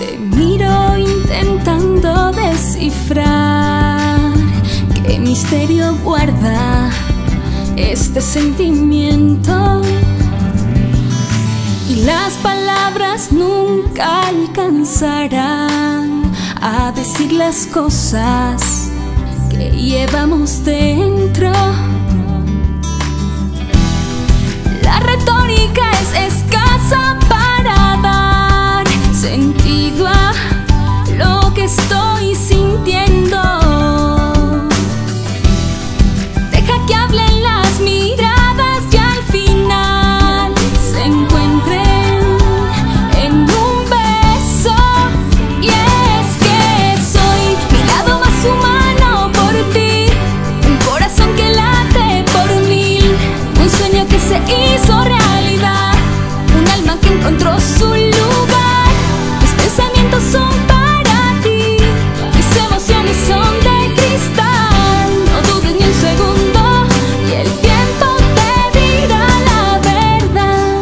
Te miro intentando descifrar qué misterio guarda este sentimiento. Y las palabras nunca alcanzarán a decir las cosas que llevamos dentro. La retórica es escasa para dar sentido a lo que estoy sintiendo. Deja que hablen las miradas y al final se encuentren en un beso. Y es que soy mi lado más humano por ti, un corazón que late por mil, un sueño que se hizo realidad, un alma que encontró su lugar. Mis pensamientos son para ti, mis emociones son de cristal. No dudes ni un segundo y el tiempo te dirá la verdad.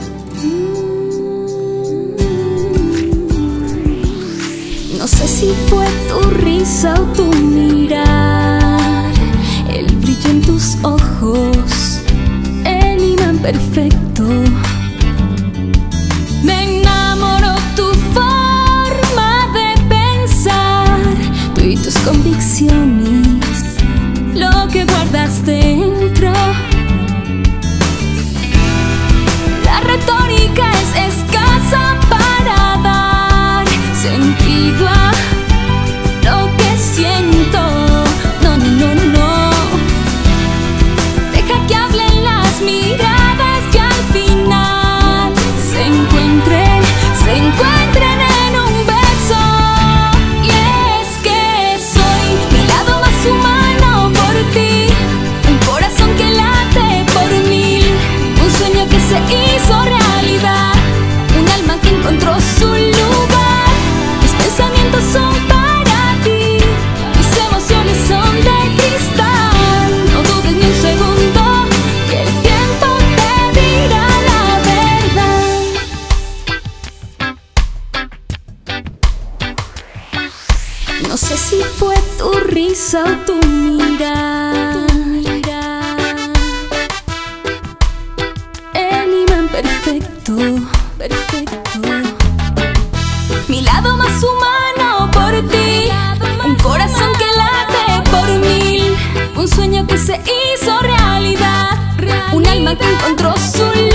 No sé si fue tu risa o tu mirar, el brillo en tus ojos, el imán perfecto. Me enamoró tu forma de pensar, tú y tus convicciones, lo que guardas dentro. La retórica es escasa para dar sentido a lo que siento. No, no, no, no. Deja que hablen las miradas y al final se encuentren en un beso. Y es que soy mi lado más humano por ti, un corazón que late por mil, un sueño que se hizo realidad, un alma que encontró su lugar. Mis pensamientos son para ti, mis emociones son de cristal. No dudes ni un segundo que el tiempo te dirá la verdad. No sé si fue tu risa o tu mirar, el imán perfecto, perfecto. Mi lado más humano por ti, un corazón que late por mil, un sueño que se hizo realidad, un alma que encontró su